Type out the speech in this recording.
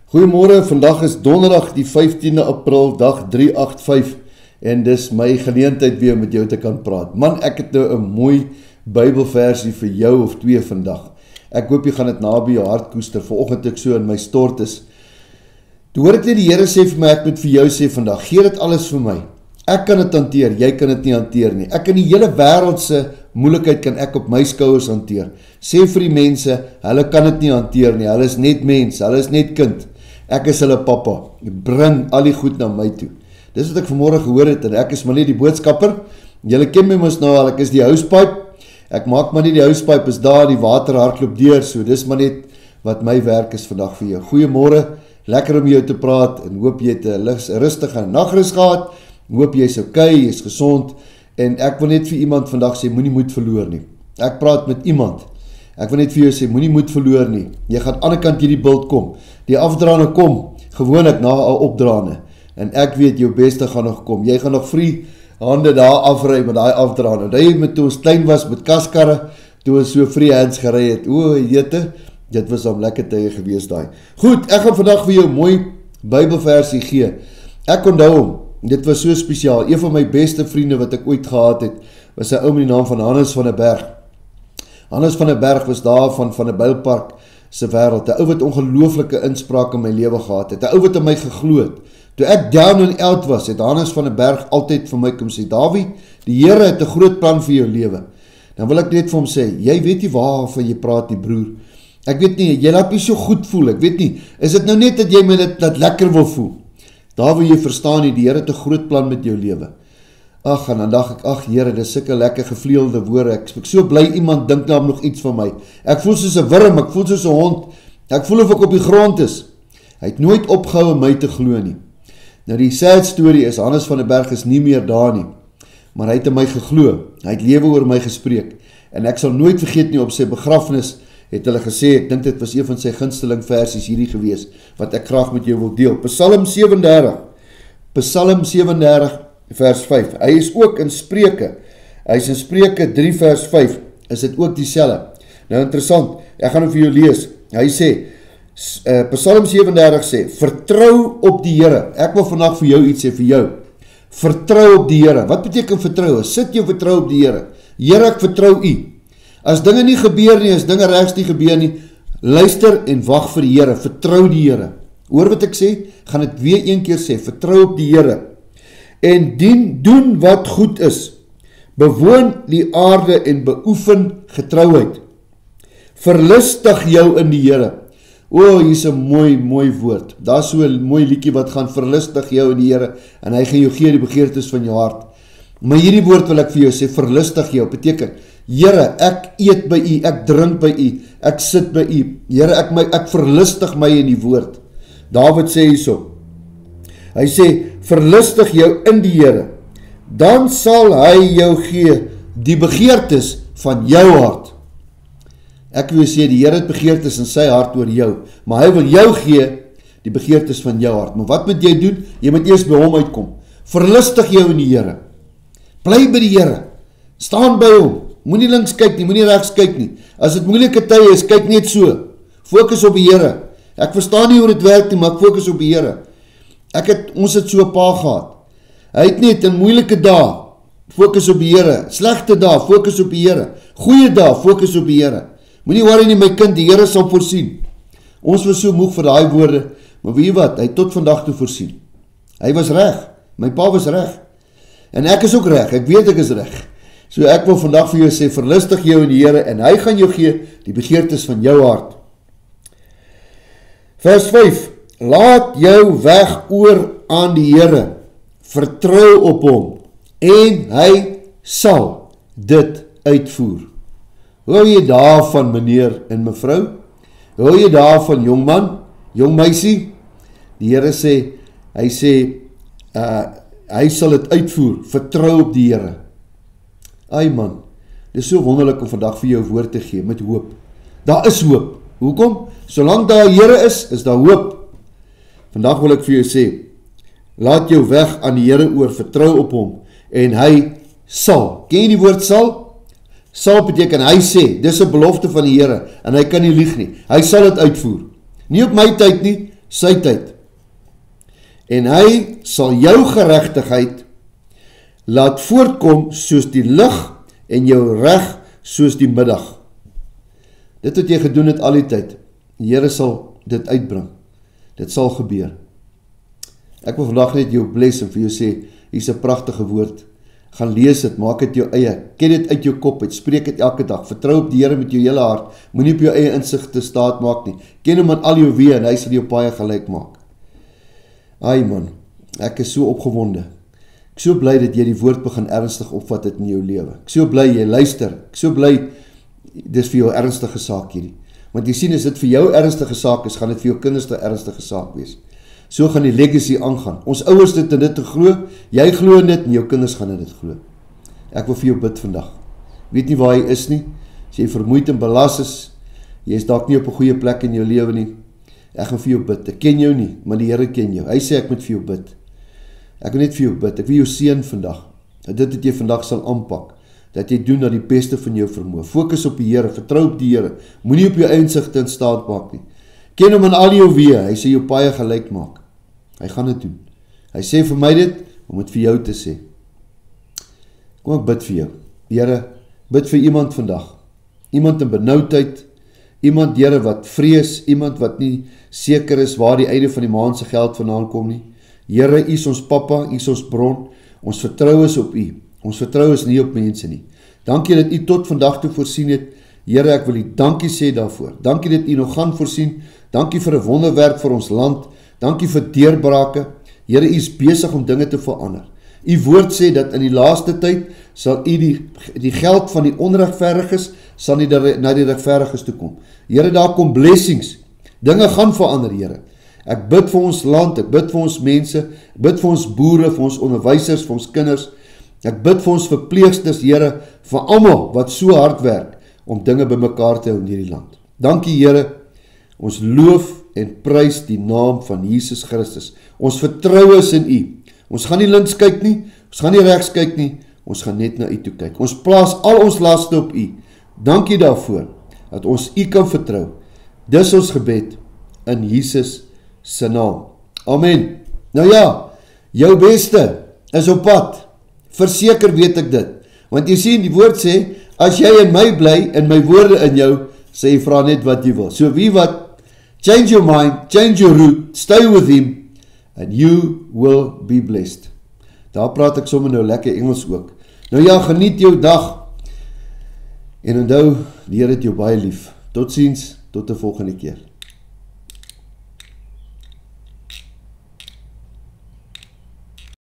Goeiemôre, vandag is donderdag die 15de April, dag 385 en dis my geleentheid weer met jou te kan praat. Man, ek het nou 'n mooi Bybelversie vir jou of twee vandag. Ek hoop jy gaan dit naby jou hart koester, vanoggend ek so in my stort is. Toe hoor ek net die Here sê vir my, ek moet vir jou sê vandag, gee dit alles vir my. Ek kan dit hanteer, jy kan dit nie hanteer nie. Ek kan die hele wêreld se moeilikheid kan ek op my skouers hanteer. Sê vir die mense, hulle kan dit nie hanteer nie, hulle is net mens, hulle is net kind. Ek is hulle papa, bring al die goed na my toe. Dis wat ek vanmorgen gehoor het, en ek is maar nie die boodskapper. Julle ken my mos nou al, ek is die housepipe. Ek maak maar nie die housepipe, is daar, die water hardloop deur, so dis maar net wat my werk is vandag vir jou. Goeiemôre, lekker om jou te praat, en hoop jy het 'n rustige nagrus gehad, hoop jy is okay, jy is gesond, en ek wil net vir iemand vandag sê, moenie moed verloor nie. Ek praat met iemand, ek wil net vir jou sê, moenie moed verloor nie. Jy gaan aan die ander kant hierdie bult kom. Die afdraande kom, gewoonlik na 'n opdraande. En ek weet, jou beste gaan nog kom. Jy gaan nog vrie hande daar afry met daai afdraande. Daai met toe ons klein was met kaskarre, toe ons so vrie hands gery het. O, jete, dit was al lekker tye gewees daai. Goed, ek gaan vandag vir jou mooi Bybelversie gee. Ek onthou hom, dit was so spesiaal. Een van my beste vriende wat ek ooit gehad het, was 'n ou met die naam van Hannes van der Berg. Hannes van der Berg was daar van die Bylpark se wêreld, 'n ou wat ongelooflike inspraak in my lewe gehad het, 'n ou wat in my geglo het. Toe ek down and out was, het Hannes van der Berg altyd vir my kom sê, Dawie, die Here het 'n groot plan vir jou lewe. Dan wil ek net vir hom sê, jy weet nie waarvan jy praat nie, broer. Ek weet nie, jy laat my so goed voel, ek weet nie, is dit nou net dat jy my dit lekker wil voel? Daar wil jy verstaan nie, die Here het 'n groot plan met jou lewe. Ag, en dan dacht ek, ag Here, dis sulke lekker gevleelde woorde, ek so bly iemand dink nou nog iets van my. Ek voel soos 'n wurm, ek voel soos 'n hond, ek voel of ek op die grond is. Hy het nooit opgehou om my te glo nie. Nou die sad story is, Hannes van der Berg is nie meer daar nie, maar hy het in my geglo, hy het lewe oor my gespreek, en ek sal nooit vergeet nie, op sy begrafnis het hulle gesê, ek dink dit was een van sy gunsteling versies hierdie gewees, wat ek graag met jou wil deel. Psalm 37 vers 5, hy is ook in Spreuke, hy is in Spreuke 3 vers 5, is dit ook dieselfde. Nou interessant, ek gaan nou vir jou lees, hy sê, Psalm 37 sê, vertrou op die Here, ek wil vandag vir jou iets sê, vir jou, vertrou op die Here, wat beteken vertrou? Sit jou vertrou op die Here, Here ek vertrou u, as dinge nie gebeur nie, as dinge regs nie gebeur nie, luister en wag vir die Here, vertrou die Here, hoor wat ek sê, gaan dit weer een keer sê, vertrou op die Here, en doen wat goed is, bewoon die aarde en beoefen getrouheid, verlustig jou in die Here. O, hier is 'n mooi woord, daar is so 'n mooi liedjie wat gaan, verlustig jou in die Here, en hy gaan jou gee die begeertes van jou hart. Maar hierdie woord wil ek vir jou sê, verlustig jou, beteken, Here, ek eet by u, ek drink by u, ek sit by u, Here, ek verlustig my in die woord. David sê hierso, hy sê, verlustig jou in die Here, dan sal hy jou gee die begeertes van jou hart. Ek wil sê, die Here het begeertes in sy hart oor jou, maar hy wil jou gee die begeertes van jou hart. Maar wat moet jy doen? Jy moet eers by hom uitkom. Verlustig jou in die Here. Bly by die Here. Staan by hom. Moenie links kyk nie, moenie regs kyk nie. As dit moeilike tye is, kyk net so. Fokus op die Here. Ek verstaan nie hoe dit werk nie, maar ek fokus op die Here. Ons het so 'n pa gehad. Hy het net in moeilike dae fokus op die Here. Slegte dae, fokus op die Here. Goeie dae, fokus op die Here. Moenie worry nie my kind, die Here sal voorsien. Ons was so moeg vir daai woorde, maar weet jy wat, hy het tot vandag toe voorsien. Hy was reg, my pa was reg. En ek is ook reg, ek weet ek is reg. So ek wil vandag vir jou sê, verlustig jou in die Here, en hy gaan jou gee die begeertes van jou hart. Vers 5, laat jou weg oor aan die Here, vertrou op hom, en hy sal dit uitvoer. Hoe hou jy daarvan, meneer en mevrou? Hoe hou jy daarvan, jongman, jongmeisie? Die Here sê, hy sê, hy sal dit uitvoer, vertrou op die Here. Ai man, dit is so wonderlik om vandag vir jou woord te gee, met hoop. Daar is hoop. Hoekom? Solank daar Here is daar hoop. Vandag wil ek vir jou sê, laat jou weg aan die Here oor, vertrou op hom, en hy sal. Ken jy die woord sal? Sal beteken, hy sê, dis 'n belofte van die Here, en hy kan nie lieg nie. Hy sal dit uitvoer. Nie op my tyd nie, sy tyd. En hy sal jou geregtigheid laat voortkom soos die lig en jou reg soos die middag. Dit wat jy gedoen het al die tyd, die Here sal dit uitbring. Dit sal gebeur. Ek wil vandag net jou bless en vir jou sê, hier is 'n pragtige woord. Gaan lees dit, maak dit jou eie. Ken dit uit jou kop uit, spreek dit elke dag. Vertrou op die Here met jou hele hart. Moenie op jou eie insig te staat maak nie. Ken hom aan al jou weë en hy sal jou paaie gelyk maak. Ai man, ek is so opgewonde. Ek is so bly dat jy die woord begin ernstig opvat het in jou lewe. Ek is so bly jy luister. Ek is so bly dis vir jou ernstige saak hierdie. Want jy sien, as dit vir jou ernstige saak is, gaan dit vir jou kinders 'n ernstige saak wees. So gaan die legacy aangaan. Ons ouers dit in dit te glo, jy glo in dit en jou kinders gaan in dit glo. Ek wil vir jou bid vandag. Weet nie waar jy is nie. As jy vermoeid en belas is, jy is dalk nie op 'n goeie plek in jou lewe nie. Ek gaan vir jou bid. Ek ken jou nie, maar die Here ken jou. Hy sê ek moet vir jou bid. Ek wil net vir jou bid. Ek wil jou seën vandag. Dat dit wat jy vandag sal aanpak, dat jy doen na die beste van jou vermoë. Fokus op die Here, vertrou op die Here. Moenie op jou insigte in staat maak nie. Ken hom in al jou weë. Hy sê jou paaie gelyk maak. Hy gaan dit doen. Hy sê vir my dit om dit vir jou te sê. Kom ek bid vir jou. Here, bid vir iemand vandag. Iemand in benoudheid, iemand Here wat vrees, iemand wat nie seker is waar die einde van die maand se geld vandaan kom nie. Here, U is ons Papa, U is ons bron. Ons vertrou is op U. Ons vertrou is nie op mense nie. Dankie dat U tot vandag toe voorsien het. Here, ek wil U dankie sê daarvoor. Dankie dat U nog gaan voorsien. Dankie vir 'n wonderwerk vir ons land. Dankie vir deurbrake. Here, U is besig om dinge te verander. U woord sê dat in die laaste tyd sal U die geld van die onregverdiges sal nie na die regverdiges toe kom. Here, daar kom blessings. Dinge gaan verander, Here. Ek bid vir ons land, ek bid vir ons mense, ek bid vir ons boere, vir ons onderwysers, vir ons kinders. Ek bid vir ons verpleegsters, Here, vir almal wat so hard werk om dinge bymekaar te hou in hierdie land. Dankie, Here. Ons loof en prys die naam van Jesus Christus. Ons vertrou is in U. Ons gaan nie links kyk nie, ons gaan nie regs kyk nie, ons gaan net na U toe kyk. Ons plaas al ons laste op U. Dankie daarvoor, dat ons U kan vertrou. Dis ons gebed in Jesus se naam. Amen. Nou ja, jou beste is op pad. Verseker weet ek dit. Want jy sien, die woord sê, as jy in my bly, en my woorde in jou, sê jy vra net wat jy wil. So wie wat, change your mind, change your route, stay with him, and you will be blessed. Daar praat ek sommer nou lekker Engels ook. Nou ja, geniet jou dag, en onthou, die Here het jou baie lief. Totsiens, tot die volgende keer.